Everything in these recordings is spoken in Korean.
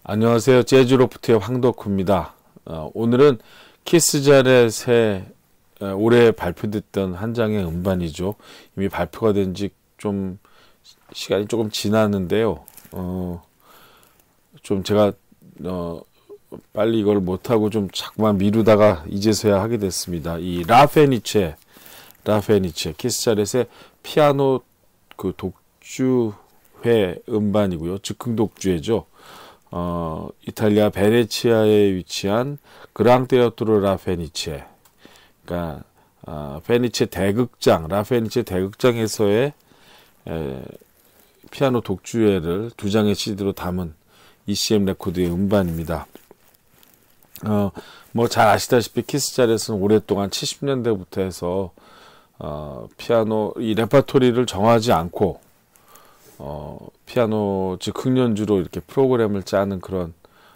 안녕하세요. 재즈로프트의 황덕후입니다. 오늘은 키스 자렛의 올해 발표됐던 한 장의 음반이죠. 이미 발표가 된 지 좀 시간이 조금 지났는데요. 좀 제가 빨리 이걸 못하고 좀 자꾸만 미루다가 이제서야 하게 됐습니다. 이 라페니체 키스 자렛의 피아노 그 독주회 음반이고요. 즉흥 독주회죠. 이탈리아 베네치아에 위치한 그랑테아트로 라페니체, 그러니까 페니체 대극장, 라페니체 대극장에서의 피아노 독주회를 두 장의 CD로 담은 ECM 레코드의 음반입니다. 뭐 잘 아시다시피 키스 자렛은 오랫동안 70년대부터 해서 피아노 이 레퍼토리를 정하지 않고 피아노 즉흥 연주로 이렇게 프로그램을 짜는 그런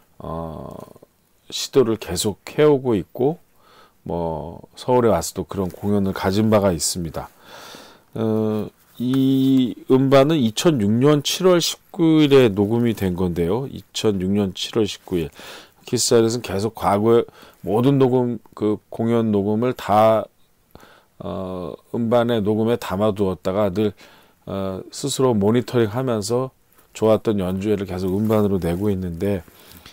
시도를 계속 해오고 있고, 뭐 서울에 와서도 그런 공연을 가진 바가 있습니다. 이 음반은 2006년 7월 19일에 녹음이 된 건데요. 2006년 7월 19일. 키스 자렛은 계속 과거에 모든 녹음, 그 공연 녹음을 다 음반의 녹음에 담아두었다가 늘 스스로 모니터링 하면서 좋았던 연주회를 계속 음반으로 내고 있는데,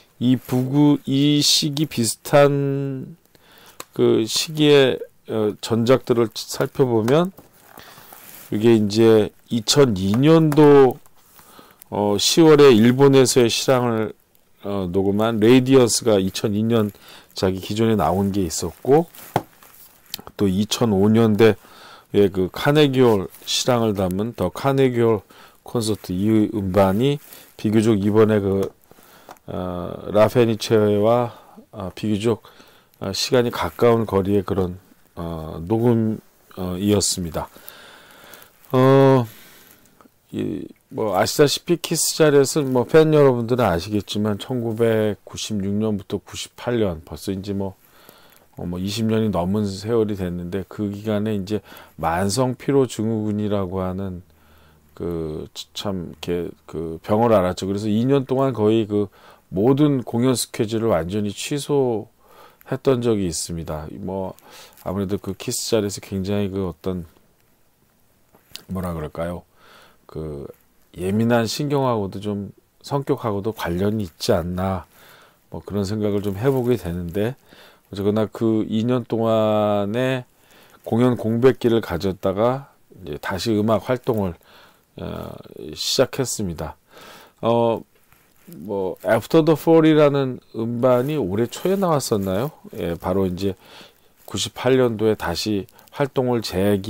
이 시기 비슷한 그 시기의 전작들을 살펴보면, 이게 이제 2002년도 10월에 일본에서의 실황을 녹음한 레이디언스가 2002년작이 기존에 나온 게 있었고, 또 2005년대 그 카네기홀 실황을 담은 더 카네기홀 콘서트, 이 음반이 비교적 이번에 그 라페니체와 비교적 시간이 가까운 거리의 그런 녹음이었습니다. 뭐 아시다시피 키스 자렛은 뭐 팬 여러분들은 아시겠지만 1996년부터 98년, 벌써 이제 뭐 20년이 넘은 세월이 됐는데, 그 기간에 이제 만성 피로 증후군이라고 하는 그 참 이렇게 그 병을 앓았죠. 그래서 2년 동안 거의 그 모든 공연 스케줄을 완전히 취소했던 적이 있습니다. 뭐 아무래도 그 키스 자렛이 굉장히 그 어떤 뭐라 그럴까요? 그 예민한 신경하고도 좀 성격하고도 관련이 있지 않나, 뭐 그런 생각을 좀 해보게 되는데, 어쨌거나 그 2년 동안의 공연 공백기를 가졌다가 이제 다시 음악 활동을 시작했습니다. 뭐 After the Fall이라는 음반이 올해 초에 나왔었나요? 예, 바로 이제 98년도에 다시 활동을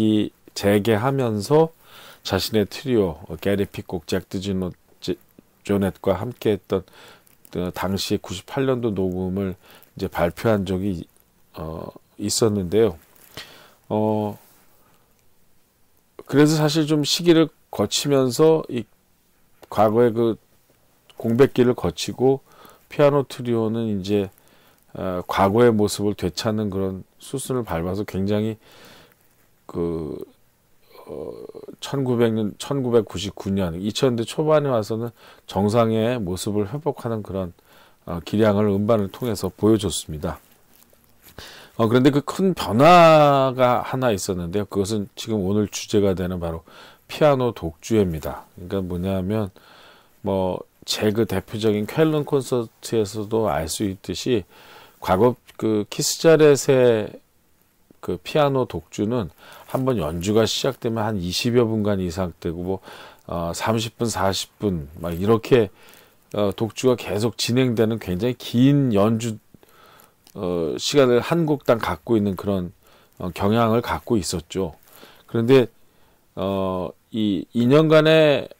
재개하면서 자신의 트리오 게리 피콕, 잭 조넷과 함께했던 당시 98년도 녹음을 이제 발표한 적이 있었는데요. 그래서 사실 좀 시기를 거치면서 이 과거의 그 공백기를 거치고 피아노 트리오는 이제 과거의 모습을 되찾는 그런 수순을 밟아서 굉장히 그 1999년, 2000년대 초반에 와서는 정상의 모습을 회복하는 그런 기량을 음반을 통해서 보여줬습니다. 그런데 그 큰 변화가 하나 있었는데요. 그것은 지금 오늘 주제가 되는 바로 피아노 독주회입니다. 그러니까 뭐냐면, 뭐 제 그 대표적인 쾰른 콘서트에서도 알 수 있듯이, 과거 그 키스 자렛의 그 피아노 독주는 한번 연주가 시작되면 한 20여 분간 이상 되고, 뭐 30분, 40분 막 이렇게 독주가 계속 진행되는 굉장히 긴 연주 시간을 한 곡당 갖고 있는 그런 경향을 갖고 있었죠. 그런데 이 2년간의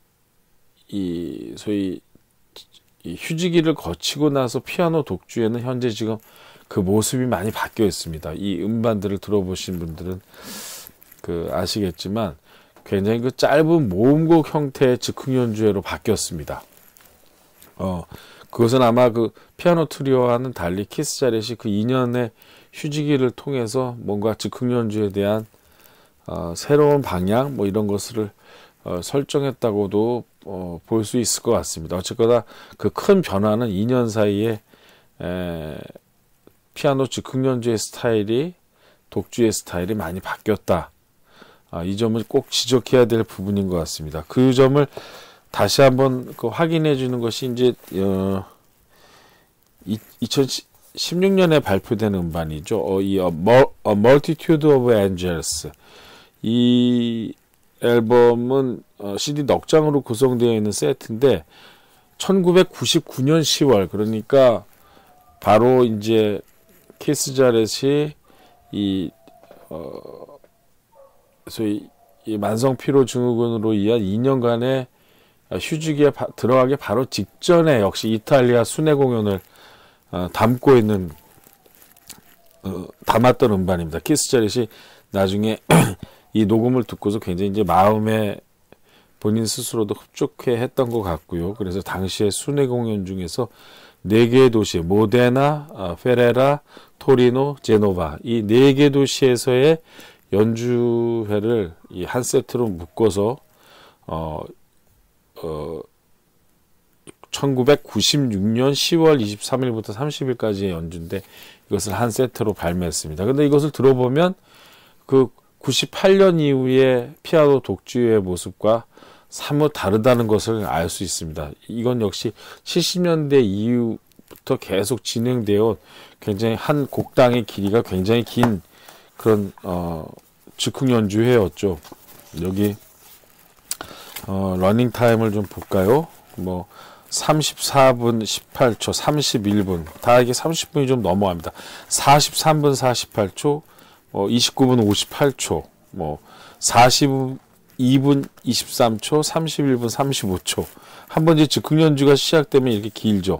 이 소위 이 휴지기를 거치고 나서 피아노 독주에는 현재 지금 그 모습이 많이 바뀌어 있습니다. 이 음반들을 들어보신 분들은 그 아시겠지만, 굉장히 그 짧은 모음곡 형태의 즉흥 연주회로 바뀌었습니다. 그것은 아마 그 피아노 트리오와는 달리 키스 자렛이 그 2년의 휴지기를 통해서 뭔가 즉흥 연주에 대한 새로운 방향, 뭐 이런 것을 설정했다고도 볼 수 있을 것 같습니다. 어쨌거나 그 큰 변화는 2년 사이에 피아노 즉흥 연주의 스타일이 독주의 스타일이 많이 바뀌었다. 이 점을 꼭 지적해야 될 부분인 것 같습니다. 그 점을 다시 한번 확인해 주는 것이 이제 2016년에 발표된 음반이죠. 이 A Multitude of Angels. 이 앨범은 CD 넉 장으로 구성되어 있는 세트인데 1999년 10월 그러니까 바로 이제 키스 자렛이 소위 이 만성 피로 증후군으로 인한 2년간의 휴직에 들어가기 바로 직전에 역시 이탈리아 순회 공연을 담고 있는 담았던 음반입니다. 키스 자렛이 나중에 이 녹음을 듣고서 굉장히 이제 마음에 본인 스스로도 흡족해 했던 것 같고요. 그래서 당시에 순회 공연 중에서 4개의 도시, 모데나, 페레라, 토리노, 제노바 이 4개 도시에서의 연주회를 이 한 세트로 묶어서 1996년 10월 23일부터 30일까지의 연주인데 이것을 한 세트로 발매했습니다. 근데 이것을 들어보면 그 98년 이후의 피아노 독주의 모습과 사뭇 다르다는 것을 알 수 있습니다. 이건 역시 70년대 이후부터 계속 진행되어 굉장히 한 곡당의 길이가 굉장히 긴 그런 즉흥 연주회였죠. 여기 러닝 타임을 좀 볼까요? 34분 18초, 31분 다 이게 30분이 좀 넘어갑니다. 43분 48초, 29분 58초, 42분 23초, 31분 35초. 한 번 이제 즉흥 연주가 시작되면 이렇게 길죠.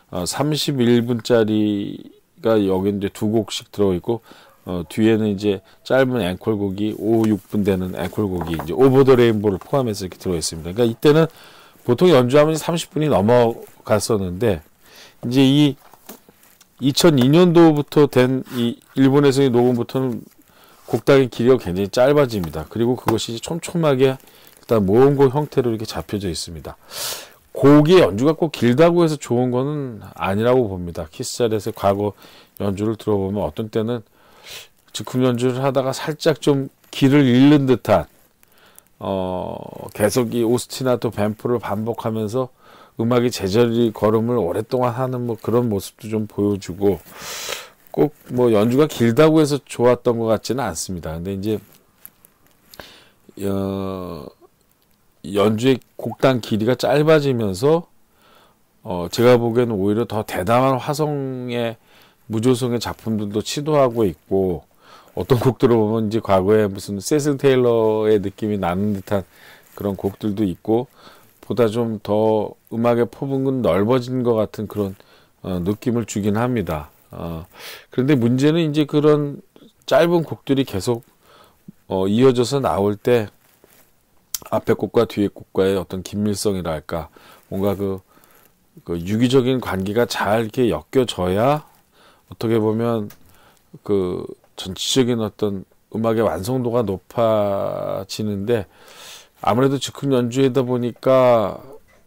31분짜리가 여기 이제 2곡씩 들어있고, 뒤에는 이제 짧은 앵콜곡이 5, 6분 되는 앵콜곡이 이제 오버 더 레인보우를 포함해서 이렇게 들어있습니다. 그러니까 이때는 보통 연주하면 30분이 넘어갔었는데, 이제 이 2002년도부터 된 이 일본에서의 녹음부터는 곡당의 길이가 굉장히 짧아집니다. 그리고 그것이 촘촘하게 일단 모음곡 형태로 이렇게 잡혀져 있습니다. 곡의 연주가 꼭 길다고 해서 좋은 거는 아니라고 봅니다. 키스 자렛의 과거 연주를 들어보면 어떤 때는 즉흥 연주를 하다가 살짝 좀 길을 잃는 듯한 계속 이 오스티나토 밴프를 반복하면서 음악이 제자리 걸음을 오랫동안 하는 그런 모습도 좀 보여주고 꼭 연주가 길다고 해서 좋았던 것 같지는 않습니다. 근데 이제 연주의 곡당 길이가 짧아지면서 제가 보기에는 오히려 더 대담한 화성의 무조성의 작품들도 치도하고 있고 어떤 곡들을 보면 이제 과거에 무슨 세슬 테일러의 느낌이 나는 듯한 그런 곡들도 있고 보다 좀 더 음악의 폭은 넓어진 것 같은 그런 느낌을 주긴 합니다. 그런데 문제는 이제 그런 짧은 곡들이 계속 이어져서 나올 때 앞에 곡과 뒤에 곡과의 어떤 긴밀성이랄까 뭔가 그 유기적인 관계가 잘 이렇게 엮여져야 어떻게 보면 그 전체적인 어떤 음악의 완성도가 높아지는데 아무래도 즉흥 연주이다 보니까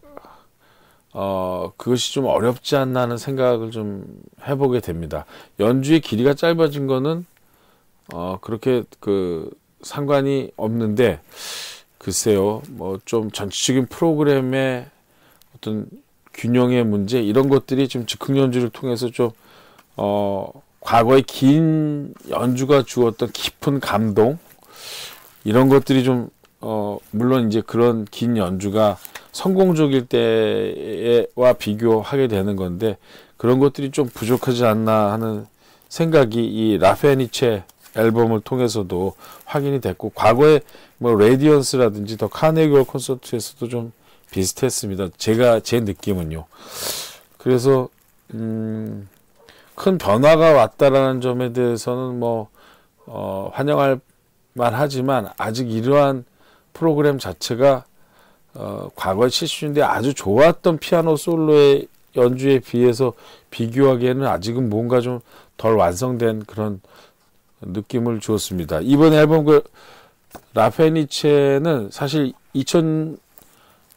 그것이 좀 어렵지 않나 하는 생각을 좀 해보게 됩니다. 연주의 길이가 짧아진 거는 그렇게 상관이 없는데 글쎄요, 좀 전체적인 프로그램의 어떤 균형의 문제 이런 것들이 좀 즉흥 연주를 통해서 좀 과거의 긴 연주가 주었던 깊은 감동 이런 것들이 좀 물론 이제 그런 긴 연주가 성공적일 때와 비교하게 되는 건데 그런 것들이 좀 부족하지 않나 하는 생각이 이 라페니체 앨범을 통해서도 확인이 됐고 과거에 레디언스라든지 더 카네기 콘서트에서도 좀 비슷했습니다. 제 느낌은요. 그래서 큰 변화가 왔다라는 점에 대해서는 환영할 만하지만 아직 이러한 프로그램 자체가 과거의 70년대 아주 좋았던 피아노 솔로의 연주에 비해서 비교하기에는 아직은 뭔가 좀 덜 완성된 그런 느낌을 주었습니다. 이번 앨범 라페니체는 사실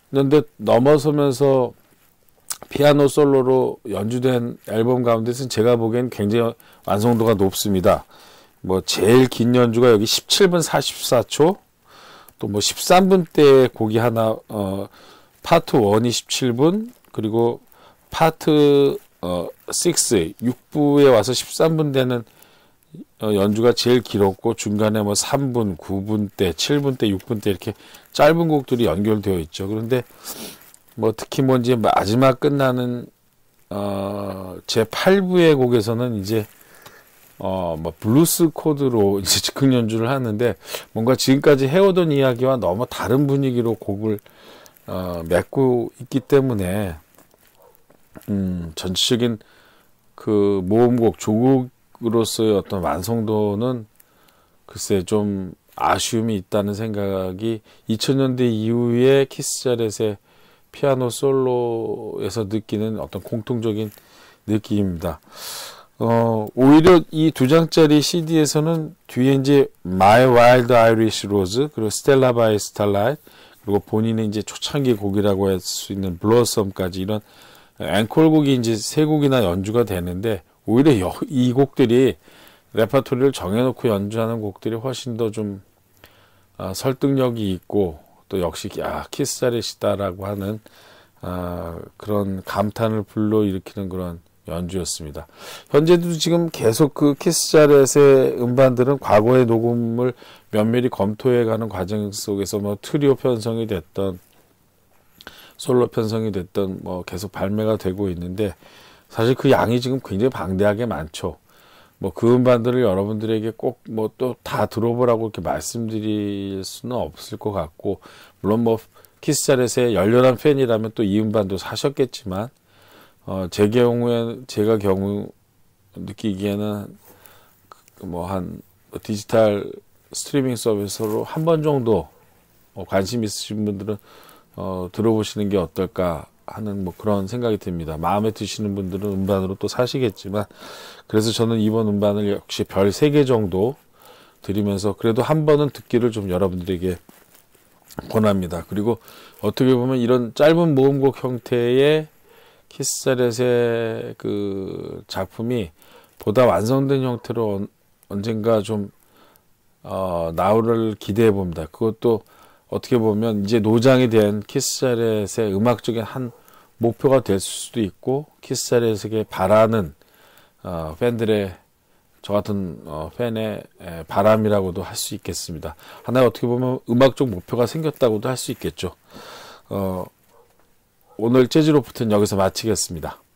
년대 넘어서면서 피아노 솔로로 연주된 앨범 가운데서는 제가 보기엔 굉장히 완성도가 높습니다. 뭐 제일 긴 연주가 여기 17분 44초, 또 뭐 13분대 곡이 하나, 파트 1이 17분, 그리고 파트 6, 6부에 와서 13분 되는 연주가 제일 길었고, 중간에 뭐 3분, 9분대, 7분대, 6분대 이렇게 짧은 곡들이 연결되어 있죠. 그런데 뭐 특히 뭐 이제 마지막 끝나는 제 8부의 곡에서는 이제 뭐 블루스 코드로 이제 즉흥 연주를 하는데, 뭔가 지금까지 해오던 이야기와 너무 다른 분위기로 곡을 맺고 있기 때문에 전체적인 그 모음곡 조곡으로서의 어떤 완성도는 글쎄 좀 아쉬움이 있다는 생각이 2000년대 이후에 키스 자렛의 피아노 솔로에서 느끼는 어떤 공통적인 느낌입니다. 오히려 이 두 장짜리 CD에서는 뒤에 이제 My Wild Irish Rose, 그리고 Stella by Starlight, 그리고 본인의 이제 초창기 곡이라고 할 수 있는 Blossom까지 이런 앵콜곡이 이제 세 곡이나 연주가 되는데, 오히려 이 곡들이 레퍼토리를 정해놓고 연주하는 곡들이 훨씬 더 좀 설득력이 있고, 또 역시 키스 자렛이다라고 하는 그런 감탄을 불러일으키는 그런 연주였습니다. 현재도 지금 계속 그 키스 자렛의 음반들은 과거의 녹음을 면밀히 검토해가는 과정 속에서 뭐 트리오 편성이 됐던 솔로 편성이 됐던 뭐 계속 발매가 되고 있는데, 사실 그 양이 지금 굉장히 방대하게 많죠. 뭐 그 음반들을 여러분들에게 꼭 뭐 또 다 들어보라고 이렇게 말씀드릴 수는 없을 것 같고, 물론 뭐 키스 자렛의 열렬한 팬이라면 또 이 음반도 사셨겠지만, 제가 경우 느끼기에는 뭐 한 디지털 스트리밍 서비스로 한 번 정도 관심 있으신 분들은 들어보시는 게 어떨까 하는 뭐 그런 생각이 듭니다. 마음에 드시는 분들은 음반으로 또 사시겠지만, 그래서 저는 이번 음반을 역시 별 3개 정도 드리면서 그래도 한 번은 듣기를 좀 여러분들에게 권합니다. 그리고 어떻게 보면 이런 짧은 모음곡 형태의 키스 자렛의 그 작품이 보다 완성된 형태로 언젠가 좀 나오를 기대해 봅니다. 그것도 어떻게 보면 이제 노장이 된 키스 자렛의 음악적인 한 목표가 될 수도 있고, 키스 자렛에게 바라는 팬들의, 저 같은 팬의 바람이라고도 할 수 있겠습니다. 하나의 어떻게 보면 음악적 목표가 생겼다고도 할 수 있겠죠. 오늘 재즈로프트는 여기서 마치겠습니다.